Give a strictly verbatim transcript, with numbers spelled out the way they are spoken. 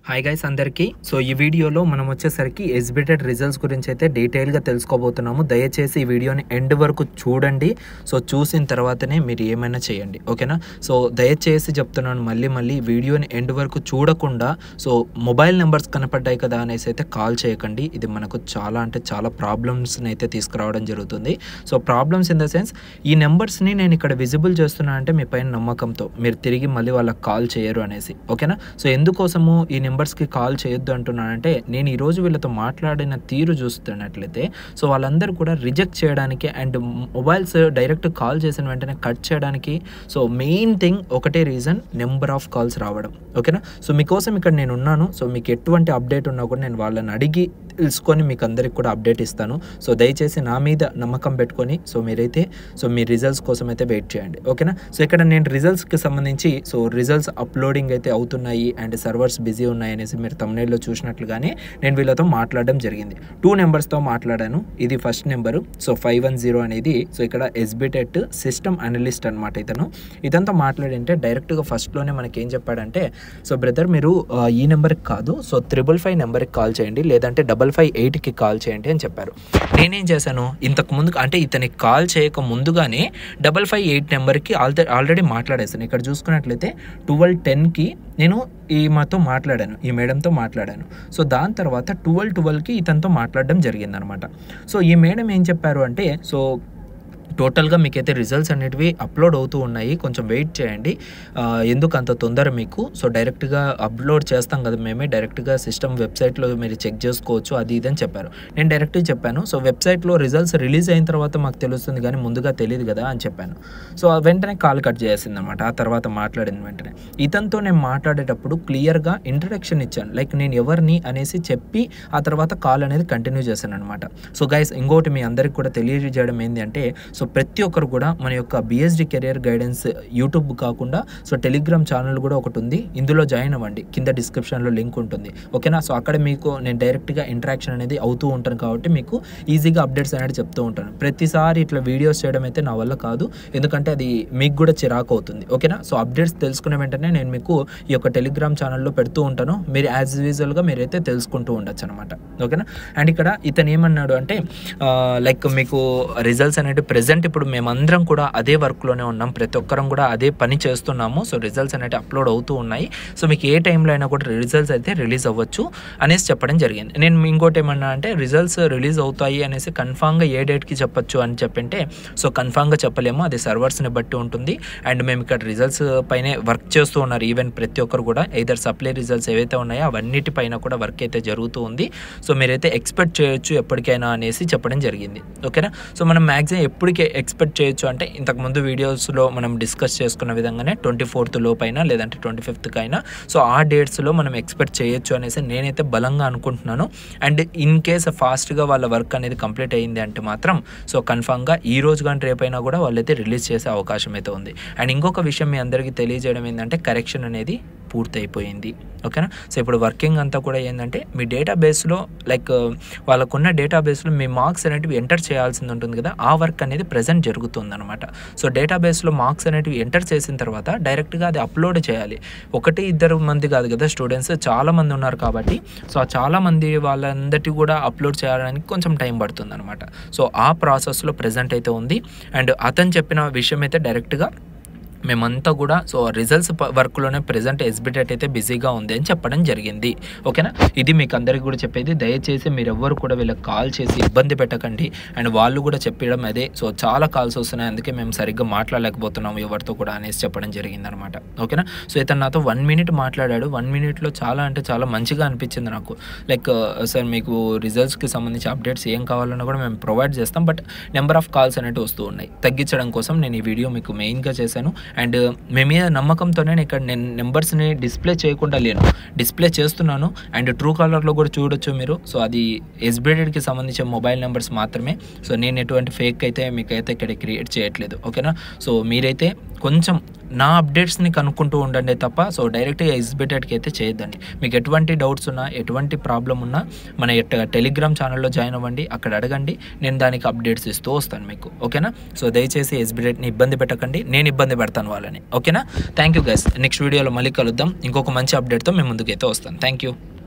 Hi guys అందరికీ. So ఈ వీడియోలో మనం వచ్చేసరికి ఎస్బిటెడ్ రిజల్ట్స్ గురించి అయితే డీటెయిల్గా తెలుసుకోబోతున్నాము. దయచేసి ఈ వీడియోని ఎండ్ వరకు చూడండి. సో చూసిన తర్వాతనే మీరు ఏమైనా చేయండి, ఓకేనా. సో దయచేసి చెప్తున్నాను మళ్ళీ మళ్ళీ వీడియోని ఎండ్ వరకు చూడకుండా సో మొబైల్ నెంబర్స్ కనపడ్డాయి కదా అనేసి అయితే కాల్ చేయకండి. ఇది మనకు చాలా అంటే చాలా ప్రాబ్లమ్స్ని అయితే తీసుకురావడం జరుగుతుంది. So problems in the sense ఈ నెంబర్స్ని నేను ఇక్కడ విజిబుల్ చేస్తున్నా అంటే మీ పైన నమ్మకంతో మీరు తిరిగి మళ్ళీ వాళ్ళకి కాల్ చేయరు అనేసి, ఓకేనా. సో ఎందుకోసము ఈ నెంబర్స్కి కాల్ చేయొద్దు అంటున్నానంటే నేను ఈరోజు వీళ్ళతో మాట్లాడిన తీరు చూస్తున్నట్లయితే సో వాళ్ళందరూ కూడా రిజెక్ట్ చేయడానికి అండ్ మొబైల్స్ డైరెక్ట్ కాల్ చేసిన వెంటనే కట్ చేయడానికి సో మెయిన్ థింగ్ ఒకటే రీజన్ నెంబర్ ఆఫ్ కాల్స్ రావడం, ఓకేనా. సో మీకోసం ఇక్కడ నేను ఉన్నాను. సో మీకు ఎటువంటి అప్డేట్ ఉన్నా కూడా నేను వాళ్ళని అడిగి తెలుసుకొని మీకు అందరికి కూడా అప్డేట్ ఇస్తాను. సో దయచేసి నా మీద నమ్మకం పెట్టుకొని సో మీరైతే సో మీ రిజల్ట్స్ కోసం అయితే వెయిట్ చేయండి, ఓకేనా. సో ఇక్కడ నేను రిజల్ట్స్కి సంబంధించి సో రిజల్ట్స్ అప్లోడింగ్ అయితే అవుతున్నాయి అండ్ సర్వర్స్ బిజీ ఉన్నాయి అనేసి మీరు తమ్నైల్లో చూసినట్లుగానే నేను వీళ్ళతో మాట్లాడడం జరిగింది. టూ నెంబర్స్తో మాట్లాడాను. ఇది first number so five one zero అనేది సో ఇక్కడ ఎస్బిటెట్ సిస్టమ్ అనలిస్ట్ అనమాట. ఇతను ఇతనితో మాట్లాడింటే డైరెక్ట్గా ఫస్ట్లోనే మనకి ఏం చెప్పాడంటే సో బ్రదర్ మీరు ఈ నెంబర్కి కాదు సో త్రిబుల్ ఫైవ్ నెంబర్కి కాల్ చేయండి లేదంటే డబల్ ఫైవ్ ఎయిట్కి కాల్ చేయండి అని చెప్పారు. నేనేం చేశాను ఇంతకు ముందు అంటే ఇతనికి కాల్ చేయక ముందుగానే డబల్ ఫైవ్ ఎయిట్ నెంబర్కి ఆల్రెడీ ఆల్రెడీ మాట్లాడేసాను. ఇక్కడ చూసుకున్నట్లయితే ట్వెల్వ్ టెన్కి నేను ఈ మాతో మాట్లాడాను, ఈ మేడంతో మాట్లాడాను. సో దాని తర్వాత ట్వెల్వ్ ట్వెల్వ్కి ఇతనితో మాట్లాడడం జరిగిందనమాట. సో ఈ మేడం ఏం చెప్పారు అంటే సో టోటల్గా మీకైతే రిజల్ట్స్ అనేటివి అప్లోడ్ అవుతూ ఉన్నాయి, కొంచెం వెయిట్ చేయండి, ఎందుకు అంత తొందర మీకు, సో డైరెక్ట్గా అప్లోడ్ చేస్తాం కదా మేమే, డైరెక్ట్గా సిస్టమ్ వెబ్సైట్లో మీరు చెక్ చేసుకోవచ్చు అది ఇదని చెప్పారు. నేను డైరెక్ట్గా చెప్పాను సో వెబ్సైట్లో రిజల్ట్స్ రిలీజ్ అయిన తర్వాత మాకు తెలుస్తుంది కానీ ముందుగా తెలియదు కదా అని చెప్పాను. సో వెంటనే కాల్ కట్ చేసింది అనమాట. ఆ తర్వాత మాట్లాడిన వెంటనే ఇతనితో నేను మాట్లాడేటప్పుడు క్లియర్గా ఇంట్రడక్షన్ ఇచ్చాను, లైక్ నేను ఎవరిని అనేసి చెప్పి ఆ తర్వాత కాల్ అనేది కంటిన్యూ చేశాను అనమాట. సో గైస్ ఇంకోటి మీ అందరికి కూడా తెలియజేయడం ఏంటి అంటే సో ప్రతి ఒక్కరు కూడా మన యొక్క బిఎస్డి కెరియర్ గైడెన్స్ యూట్యూబ్ కాకుండా సో టెలిగ్రామ్ ఛానల్ కూడా ఒకటి ఉంది, ఇందులో జాయిన్ అవ్వండి, కింద డిస్క్రిప్షన్లో లింక్ ఉంటుంది, ఓకేనా. సో అక్కడ మీకు నేను డైరెక్ట్గా ఇంటరాక్షన్ అనేది అవుతూ ఉంటాను కాబట్టి మీకు ఈజీగా అప్డేట్స్ అనేది చెప్తూ ఉంటాను. ప్రతిసారి ఇట్లా వీడియోస్ చేయడం అయితే నా వల్ల కాదు, ఎందుకంటే అది మీకు కూడా చిరాకు అవుతుంది, ఓకేనా. సో అప్డేట్స్ తెలుసుకునే వెంటనే నేను మీకు ఈ యొక్క టెలిగ్రామ్ ఛానల్లో పెడుతూ ఉంటాను, మీరు యాజ్ యూజువల్గా మీరైతే తెలుసుకుంటూ ఉండొచ్చు అనమాట, ఓకేనా. అండ్ ఇక్కడ ఇతను ఏమన్నాడు అంటే లైక్ మీకు రిజల్ట్స్ అనేవి ప్రెజెంట్ ఇప్పుడు మేమందరం కూడా అదే వర్క్లోనే ఉన్నాం, ప్రతి ఒక్కరం కూడా అదే పని చేస్తున్నాము, సో రిజల్ట్స్ అనేవి అప్లోడ్ అవుతూ ఉన్నాయి, సో మీకు ఏ టైంలో అయినా కూడా రిజల్ట్స్ అయితే రిలీజ్ అవ్వచ్చు అనేసి చెప్పడం జరిగింది. నేను ఇంకోటి ఏమన్నా అంటే రిజల్ట్స్ రిలీజ్ అవుతాయి అనేసి కన్ఫామ్గా ఏ డేట్కి చెప్పొచ్చు అని చెప్పింటే సో కన్ఫామ్గా చెప్పలేము, అది సర్వర్స్ని బట్టి ఉంటుంది. అండ్ మేము ఇక్కడ రిజల్ట్స్ పైనే వర్క్ చేస్తూ ఉన్నారు, ఈవెన్ ప్రతి ఒక్కరు కూడా ఎయిదర్ సప్లై రిజల్ట్స్ ఏవైతే ఉన్నాయో అవన్నిటిపైన కూడా వర్క్ అయితే జరుగుతూ ఉంది, సో మీరైతే ఎక్స్పెక్ట్ చేయొచ్చు ఎప్పటికైనా అనేసి చెప్పడం జరిగింది, ఓకేనా. సో మనం మ్యాక్సిమం ఎప్పటికీ ఎక్స్పెక్ట్ చేయొచ్చు అంటే ఇంతకుముందు వీడియోస్లో మనం డిస్కస్ చేసుకున్న విధంగానే ట్వంటీ ఫోర్త్ లోపైనా లేదంటే ట్వంటీ ఫిఫ్త్కి అయినా సో ఆ డేట్స్లో మనం ఎక్స్పెక్ట్ చేయొచ్చు అనేసి నేనైతే బలంగా అనుకుంటున్నాను. అండ్ ఇన్ కేస్ ఫాస్ట్గా వాళ్ళ వర్క్ అనేది కంప్లీట్ అయ్యింది అంటే మాత్రం సో కన్ఫామ్గా ఈ రోజు కానీ రేపైనా కూడా వాళ్ళైతే రిలీజ్ చేసే అవకాశం అయితే ఉంది. అండ్ ఇంకొక విషయం మీ అందరికీ తెలియజేయడం ఏంటంటే కరెక్షన్ అనేది పూర్తి అయిపోయింది, ఓకేనా. సో ఇప్పుడు వర్కింగ్ అంతా కూడా ఏంటంటే మీ డేటాబేస్లో లైక్ వాళ్ళకున్న డేటాబేస్లో మీ మార్క్స్ అనేటివి ఎంటర్ చేయాల్సింది ఉంటుంది కదా, ఆ వర్క్ అనేది ప్రజెంట్ జరుగుతుంది అనమాట. సో డేటాబేస్లో మార్క్స్ అనేటివి ఎంటర్ చేసిన తర్వాత డైరెక్ట్గా అది అప్లోడ్ చేయాలి. ఒకటి ఇద్దరు మంది కాదు కదా స్టూడెంట్స్, చాలా మంది ఉన్నారు కాబట్టి సో ఆ చాలా మంది వాళ్ళందరికీ కూడా అప్లోడ్ చేయడానికి కొంచెం టైం పడుతుంది అనమాట. సో ఆ ప్రాసెస్లో ప్రజెంట్ అయితే ఉంది. అండ్ అతను చెప్పిన విషయం అయితే డైరెక్ట్గా మేమంతా కూడా సో రిజల్ట్స్ వర్క్లోనే ప్రజెంట్ ఎస్బిటెట్ అయితే బిజీగా ఉంది అని చెప్పడం జరిగింది, ఓకేనా. ఇది మీకు అందరికీ కూడా చెప్పేది, దయచేసి మీరు ఎవ్వరు కూడా వీళ్ళకి కాల్ చేసి ఇబ్బంది పెట్టకండి. అండ్ వాళ్ళు కూడా చెప్పడం అదే సో చాలా కాల్స్ వస్తున్నాయి అందుకే మేము సరిగ్గా మాట్లాడలేకపోతున్నాము ఎవరితో కూడా అనేసి చెప్పడం జరిగింది అనమాట, ఓకేనా. సో ఇతను నాతో వన్ మినిట్ మాట్లాడాడు, వన్ మినిట్లో చాలా అంటే చాలా మంచిగా అనిపించింది నాకు. లైక్ సార్ మీకు రిజల్ట్స్కి సంబంధించి అప్డేట్స్ ఏం కావాలన్నా కూడా మేము ప్రొవైడ్ చేస్తాం, బట్ నెంబర్ ఆఫ్ కాల్స్ అనేవి వస్తూ ఉన్నాయి, తగ్గించడం కోసం నేను ఈ వీడియో మీకు మెయిన్గా చేశాను. అండ్ మీ మీద నమ్మకంతోనే ఇక్కడ నేను నెంబర్స్ని డిస్ప్లే చేయకుండా లేను, డిస్ప్లే చేస్తున్నాను. అండ్ ట్రూ కాలర్లో కూడా చూడొచ్చు మీరు, సో అది ఎస్బిటెడ్కి సంబంధించిన మొబైల్ నెంబర్స్ మాత్రమే, సో నేను ఎటువంటి ఫేక్ అయితే మీకైతే ఇక్కడ క్రియేట్ చేయట్లేదు, ఓకేనా. సో మీరైతే కొంచెం నా అప్డేట్స్ని కనుక్కుంటూ ఉండండి తప్ప సో డైరెక్ట్గా ఎస్బిటెట్కి అయితే చేయొద్దండి. మీకు ఎటువంటి డౌట్స్ ఉన్నా ఎటువంటి ప్రాబ్లం ఉన్నా మన టెలిగ్రామ్ ఛానల్లో జాయిన్ అవ్వండి, అక్కడ అడగండి, నేను దానికి అప్డేట్స్ ఇస్తూ వస్తాను మీకు. ఓకేనా? సో దయచేసి ఎస్బిటెట్ని ఇబ్బంది పెట్టకండి, నేను ఇబ్బంది పెడతాను వాళ్ళని. ఓకేనా? Thank you guys. నెక్స్ట్ వీడియోలో మళ్ళీ కలుద్దాం, ఇంకొక మంచి అప్డేట్తో మేము ముందుకైతే వస్తాను. Thank you.